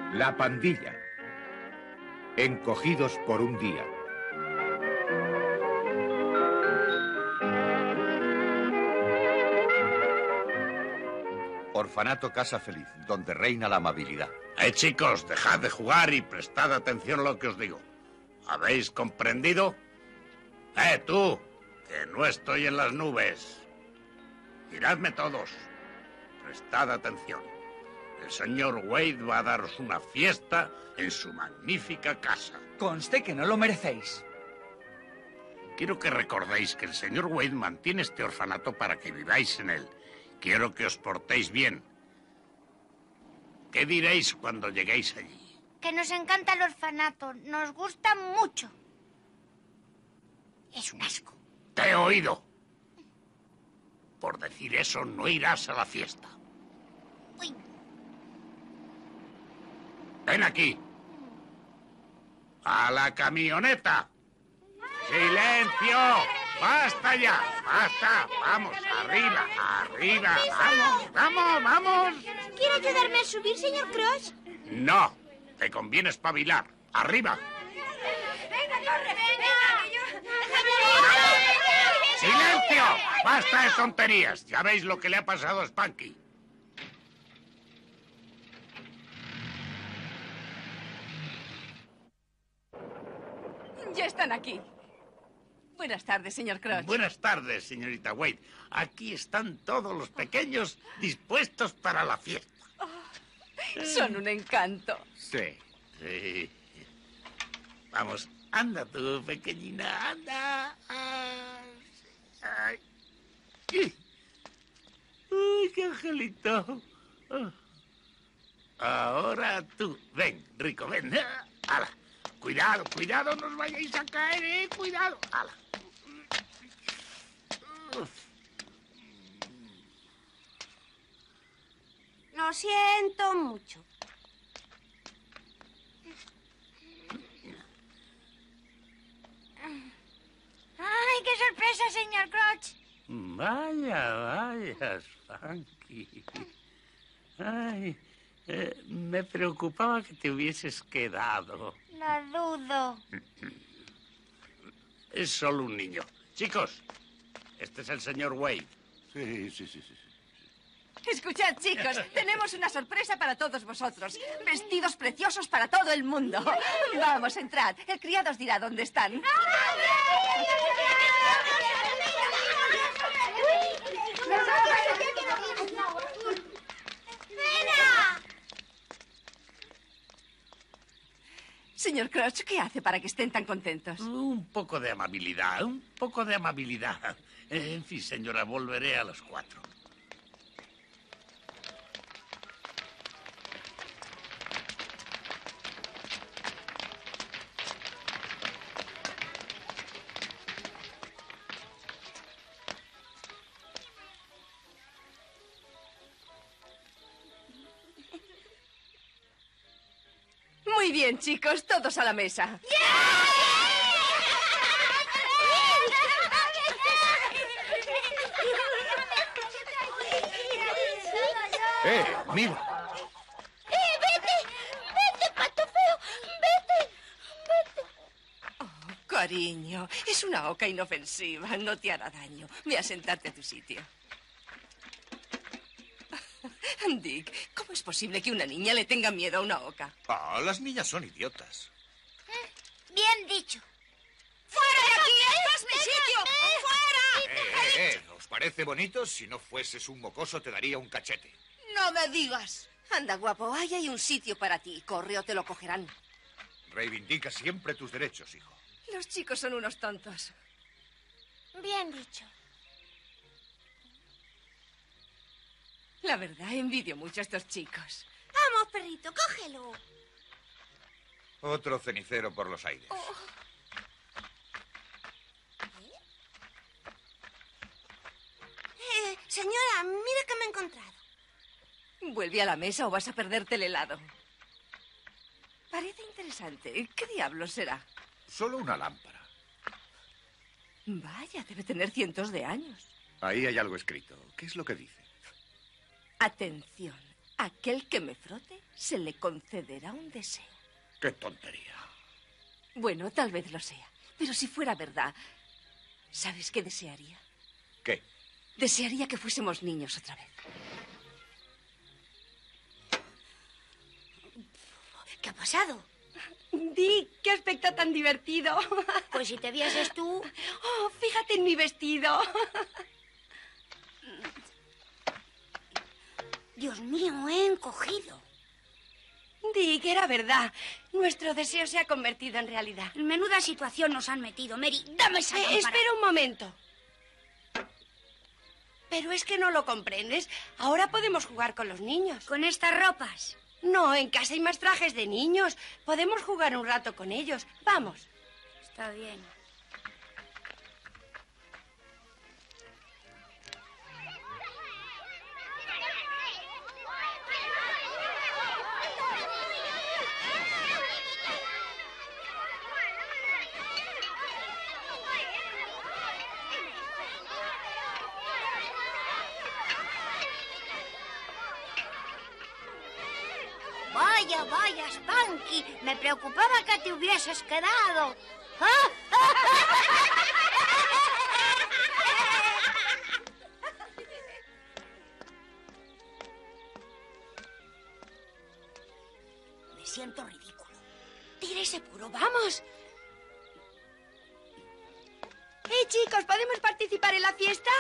La pandilla. Encogidos por un día. Orfanato Casa Feliz, donde reina la amabilidad. Chicos, dejad de jugar y prestad atención a lo que os digo. ¿Habéis comprendido? Tú, que no estoy en las nubes. Miradme todos. Prestad atención. El señor Wade va a daros una fiesta en su magnífica casa. Conste que no lo merecéis. Quiero que recordéis que el señor Wade mantiene este orfanato para que viváis en él. Quiero que os portéis bien. ¿Qué diréis cuando lleguéis allí? Que nos encanta el orfanato. Nos gusta mucho. Es un asco. Te he oído. Por decir eso, no irás a la fiesta. Uy. Ven aquí. ¡A la camioneta! ¡Silencio! ¡Basta ya! ¡Basta! ¡Vamos! ¡Arriba! ¡Arriba! ¡Vamos! ¡Vamos! ¡Vamos! ¿Quiere ayudarme a subir, señor Crush? No. Te conviene espabilar. ¡Arriba! ¡Venga, corre! ¡Venga! ¡Silencio! ¡Basta de tonterías! Ya veis lo que le ha pasado a Spanky. Ya están aquí. Buenas tardes, señor Crouch. Buenas tardes, señorita Wade. Aquí están todos los pequeños dispuestos para la fiesta. Son un encanto. Sí. Sí. Vamos, anda tú, pequeñina, anda. Ay. Uy, qué angelito. Ahora tú, ven, rico, ven. ¡Hala! Cuidado, cuidado, no os vayáis a caer, cuidado. ¡Hala! Lo siento mucho. ¡Ay, qué sorpresa, señor Crouch! Vaya, vaya, Spanky. Ay, me preocupaba que te hubieses quedado. Lo dudo. Es solo un niño. Chicos, este es el señor Wade. Sí. Escuchad, chicos, tenemos una sorpresa para todos vosotros. Vestidos preciosos para todo el mundo. Vamos, entrad. El criado os dirá dónde están. Señor Crouch, ¿qué hace para que estén tan contentos? Un poco de amabilidad, un poco de amabilidad. En fin, señora, volveré a las 4. Muy bien, chicos, todos a la mesa. ¡Mira! ¡Vete, pato feo! ¡Vete! Oh, cariño, es una oca inofensiva, no te hará daño. Ve a sentarte a tu sitio. Dick, ¿cómo es posible que una niña le tenga miedo a una oca? Ah, las niñas son idiotas. Bien dicho. ¡Fuera de aquí! ¡Este es mi sitio! ¡Fuera! ¿Os parece bonito? Si no fueses un mocoso, te daría un cachete. ¡No me digas! Anda, guapo, ahí hay un sitio para ti. Corre o te lo cogerán. Reivindica siempre tus derechos, hijo. Los chicos son unos tontos. Bien dicho. La verdad, envidio mucho a estos chicos. Vamos, perrito, cógelo. Otro cenicero por los aires. Señora, mire que me he encontrado. Vuelve a la mesa o vas a perderte el helado. Parece interesante. ¿Qué diablos será? Solo una lámpara. Vaya, debe tener cientos de años. Ahí hay algo escrito. ¿Qué es lo que dice? Atención. Aquel que me frote se le concederá un deseo. ¡Qué tontería! Bueno, tal vez lo sea. Pero si fuera verdad, ¿sabes qué desearía? ¿Qué? Desearía que fuésemos niños otra vez. ¿Qué ha pasado? Dick, qué aspecto tan divertido. Pues si te vieses tú... Oh, fíjate en mi vestido. Dios mío, he encogido. Dick, era verdad. Nuestro deseo se ha convertido en realidad. En menuda situación nos han metido, Mary. Dame esa lámpara. Espera un momento. Pero es que no lo comprendes. Ahora podemos jugar con los niños. ¿Con estas ropas? No, en casa hay más trajes de niños. Podemos jugar un rato con ellos. Vamos. Está bien. Vaya, vaya, Spanky. Me preocupaba que te hubieses quedado. Me siento ridículo. Tira ese puro, vamos. Chicos, ¿podemos participar en la fiesta?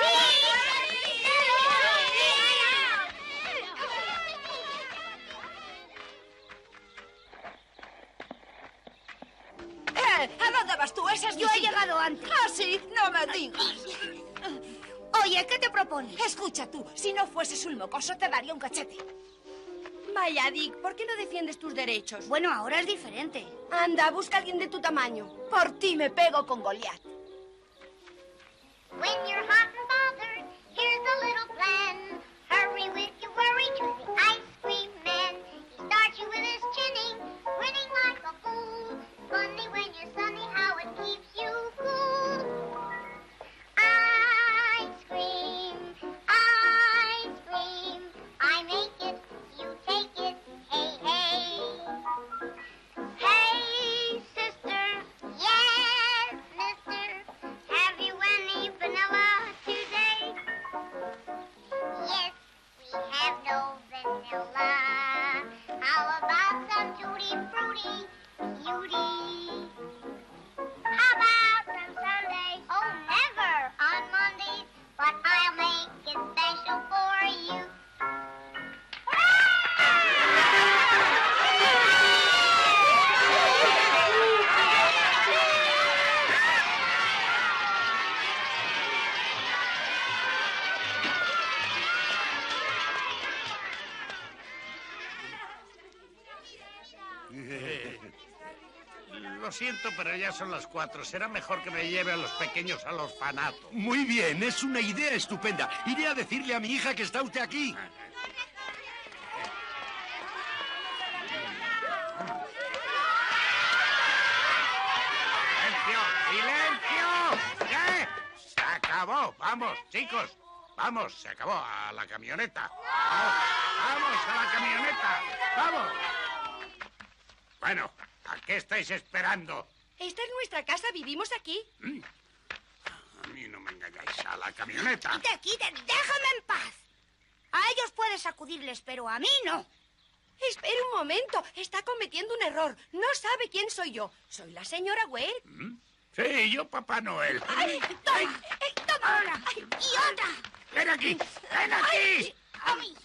¿A dónde vas tú? Esa es Yo he llegado antes. Ah, sí, no me digas. Oye, ¿qué te propones? Escucha tú, si no fueses un mocoso te daría un cachete. Vaya, Dick, ¿por qué no defiendes tus derechos? Bueno, ahora es diferente. Anda, busca a alguien de tu tamaño. Por ti me pego con Goliat. When you're hot and bothered, here's a little plan. Hurry with your worry to the ice cream man. He starts you with his chinny, grinning like a fool. Funny when you're sunny, how it keeps you cool. Ice cream, I make it, you take it, hey, hey. Hey, sister, yes, mister, have you any vanilla today? Yes, we have no vanilla. How about some tutti frutti, cutie? How about some Sunday? Oh, never on Mondays, but I'll make it special for you. Lo siento, pero ya son las 4. Será mejor que me lleve a los pequeños al orfanato. Muy bien, es una idea estupenda. Iré a decirle a mi hija que está usted aquí. ¡Silencio! ¡Silencio! ¿Qué? Se acabó. Vamos, chicos. Vamos, se acabó. A la camioneta. Vamos, vamos a la camioneta. Vamos. Bueno, ¿a qué estáis esperando? Esta es nuestra casa, vivimos aquí. A mí no me engañáis. A la camioneta. Quite, déjame en paz. A ellos puedes sacudirles, pero a mí no. Espere un momento, está cometiendo un error. No sabe quién soy yo. Soy la señora Wade. Sí, yo Papá Noel. ¡Ay, toma! ¡Toma ahora! ¡Y otra! ¡Ven aquí! ¡Ven aquí! ¡Ay!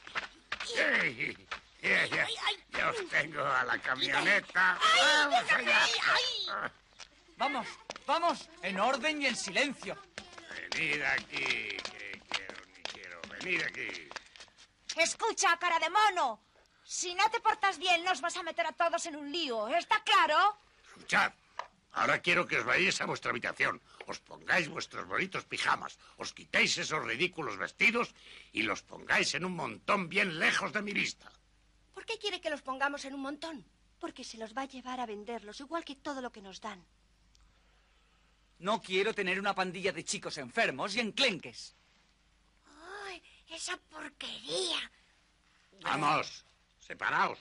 Ya os tengo a la camioneta. ¡Vamos allá! Vamos, vamos, en orden y en silencio. Venid aquí, que quiero ni quiero. Venid aquí. Escucha, cara de mono. Si no te portas bien, nos vas a meter a todos en un lío. ¿Está claro? Escuchad. Ahora quiero que os vayáis a vuestra habitación. Os pongáis vuestros bonitos pijamas. Os quitéis esos ridículos vestidos y los pongáis en un montón bien lejos de mi vista. ¿Por qué quiere que los pongamos en un montón? Porque se los va a llevar a venderlos, igual que todo lo que nos dan. No quiero tener una pandilla de chicos enfermos y enclenques. ¡Ay, esa porquería! Vamos, separaos.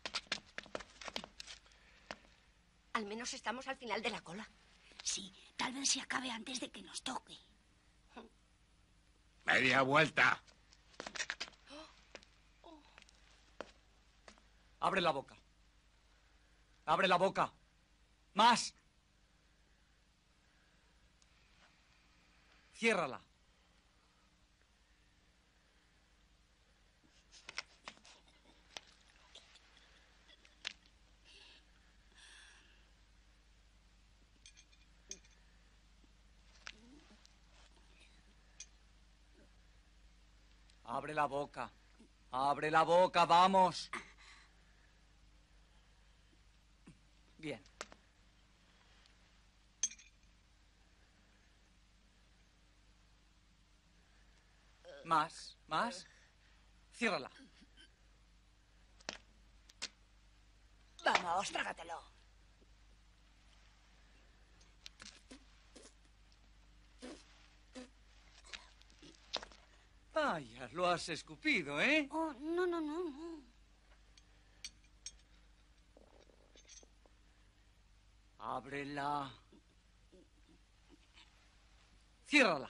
Al menos estamos al final de la cola. Sí, tal vez se acabe antes de que nos toque. Media vuelta. Abre la boca. Abre la boca. Más. Ciérrala. Abre la boca. Abre la boca, vamos. Bien. Más, más. Ciérrala. Vamos, trágatelo. Vaya, lo has escupido, ¿eh? Oh, no, no, no, no. Ábrela. Ciérrala.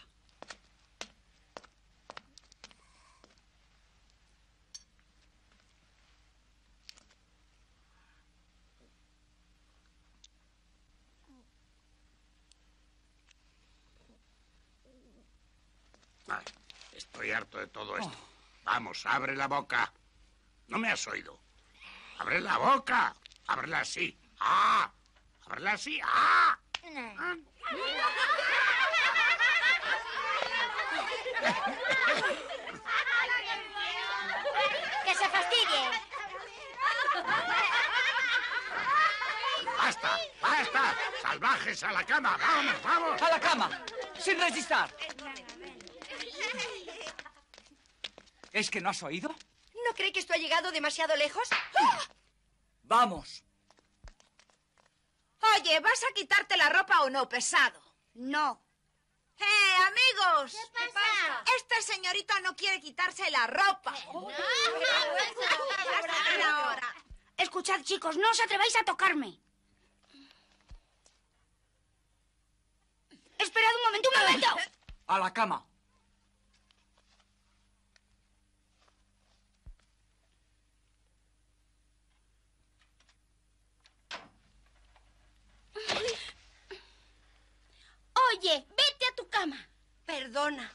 Ay, estoy harto de todo esto. Vamos, abre la boca. ¿No me has oído? ¡Abre la boca! ¡Ábrela así! ¡Ah! ¡Ábrela así! ¡Ah! ¡Que se fastidie! ¡Basta! ¡Basta! ¡Salvajes a la cama! ¡Vamos, vamos! ¡A la cama! ¡Sin resistir! ¿Es que no has oído? ¿No cree que esto ha llegado demasiado lejos? ¡Vamos! Oye, ¿vas a quitarte la ropa o no, pesado? No. Amigos! ¿Qué pasa? Esta señorita no quiere quitarse la ropa. Ahora. Escuchad, chicos, no os atreváis a tocarme. Esperad un momento, un momento. ¡A la cama! Oye, vete a tu cama. Perdona.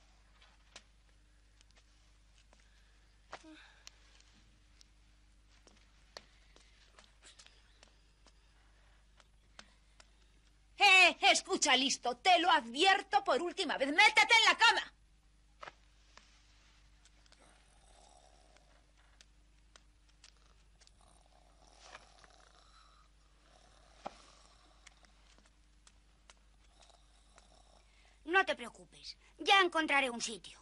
Escucha, listo. Te lo advierto por última vez. ¡Métete en la cama! No te preocupes. Ya encontraré un sitio.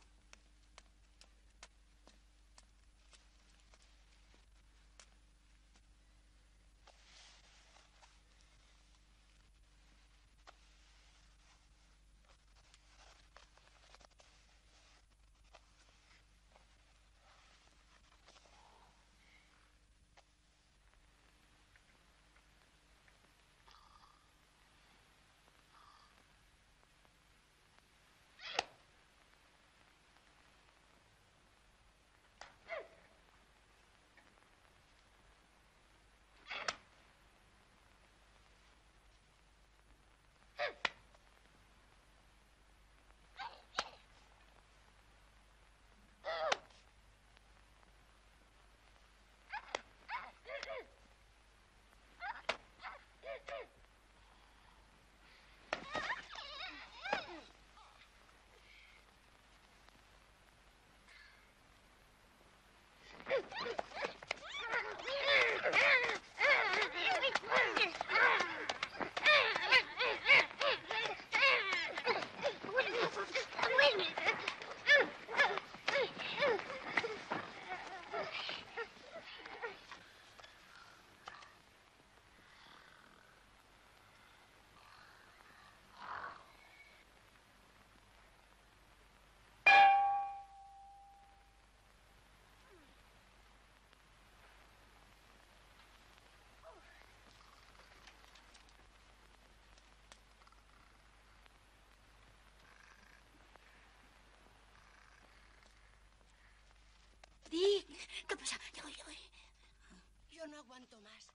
Dick, ¿qué pasa? Llego. Yo no aguanto más.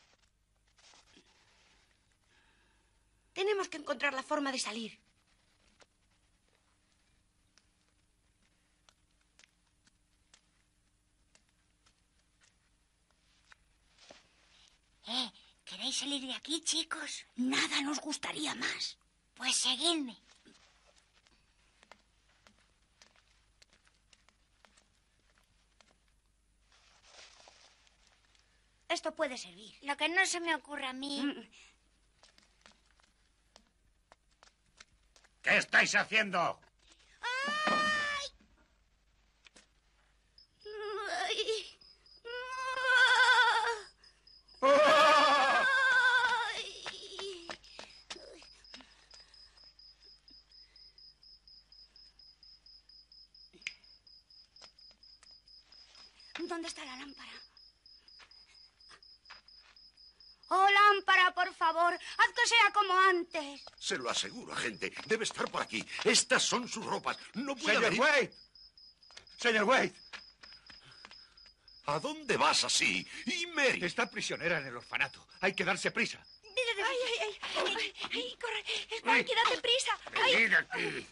Tenemos que encontrar la forma de salir. ¿Queréis salir de aquí, chicos? Nada nos gustaría más. Pues seguidme. Esto puede servir. Lo que no se me ocurre a mí... ¿Qué estáis haciendo? ¡Ay! ¡Ay! ¡Ay! ¿Dónde está la lámpara? ¡Oh, lámpara, por favor! ¡Haz que sea como antes! Se lo aseguro, agente. Debe estar por aquí. Estas son sus ropas. No puede ¡Señor haber... Wade! ¡Señor Wade! ¿A dónde vas así? ¿Y Mary? Está prisionera en el orfanato. Hay que darse prisa. ¡Ay, corre! ¡Spanky, date prisa! Venid aquí.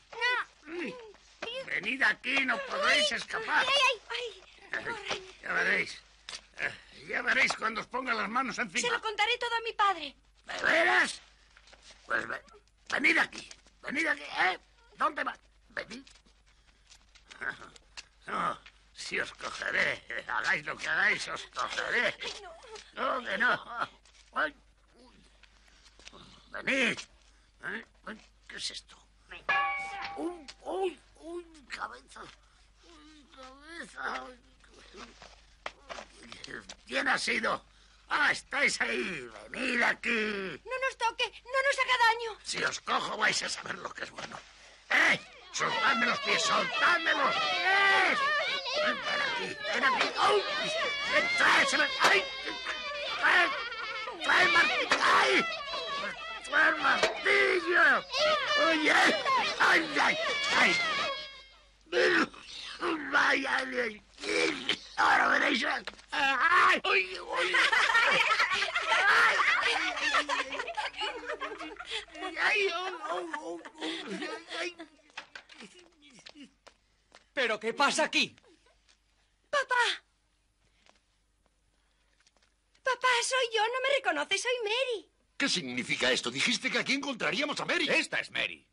Venid aquí, no podéis escapar. Ya veréis. Ya veréis cuando os ponga las manos encima. Se lo contaré todo a mi padre. ¿De veras? Pues venid aquí. Venid aquí. ¿Dónde vas? Venid. No, si os cogeré. Hagáis lo que hagáis, os cogeré. No, que no. Ay. Venid. ¿Qué es esto? ¡Uy, cabeza! ¡Uy, cabeza! ¿Quién ha sido? ¡Ah, estáis ahí! ¡Venid aquí! No nos toque, no nos haga daño. Si os cojo vais a saber lo que es bueno. ¡Soltadme los pies! ¡Soltádmelos! ¡Ven aquí! ¡Ay! ¡Ay! ¡Trae el martillo! ¡Ay! ¡Trae el martillo! ¡Oye! ¡Ay, ay, ay! ¡Ay, ay, ay! Ahora veréis. ¡Ay! ¡Uy, uy! ¡Ay! ¿Pero qué pasa aquí? ¡Papá! ¡Papá, soy yo! ¿No me reconoces? Soy Mary. ¿Qué significa esto? Dijiste que aquí encontraríamos a Mary. Esta es Mary.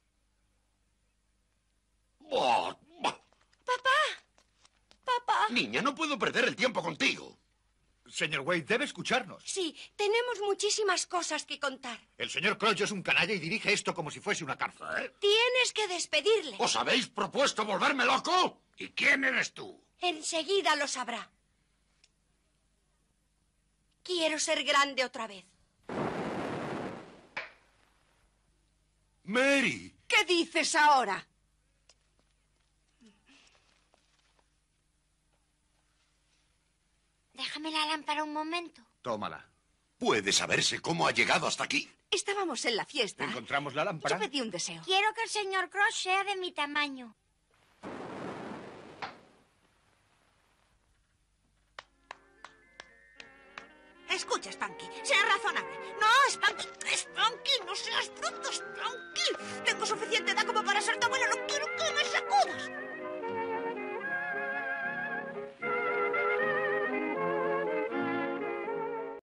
Oh, ¡Papá! ¡Papá! niña, no puedo perder el tiempo contigo. Señor Wade, debe escucharnos. Sí, tenemos muchísimas cosas que contar. El señor Crouch es un canalla y dirige esto como si fuese una cárcel. Tienes que despedirle. ¿Os habéis propuesto volverme loco? ¿Y quién eres tú? Enseguida lo sabrá. Quiero ser grande otra vez. Mary. ¿Qué dices ahora? Déjame la lámpara un momento. Tómala. ¿Puede saberse cómo ha llegado hasta aquí? Estábamos en la fiesta. ¿Encontramos la Yo lámpara? pedí un deseo. Quiero que el señor Cross sea de mi tamaño. Escucha, Spanky, sea razonable. No, Spanky, no seas bruto, Spanky. Tengo suficiente